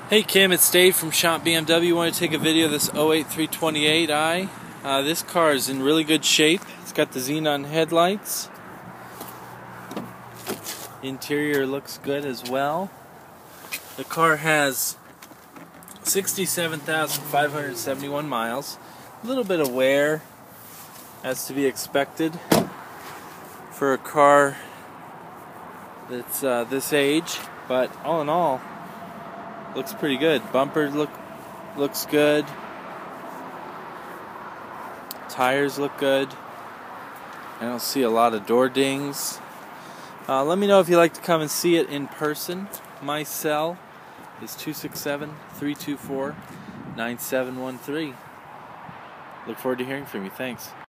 Hey Kim, it's Dave from Shop BMW. Want to take a video of this 08 328i. This car is in really good shape. It's got the xenon headlights. Interior looks good as well. The car has 67,571 miles. A little bit of wear, as to be expected for a car that's this age, but all in all, looks pretty good. Bumper looks good. Tires look good. I don't see a lot of door dings. Let me know if you'd like to come and see it in person. My cell is 267-324-9713. Look forward to hearing from you. Thanks.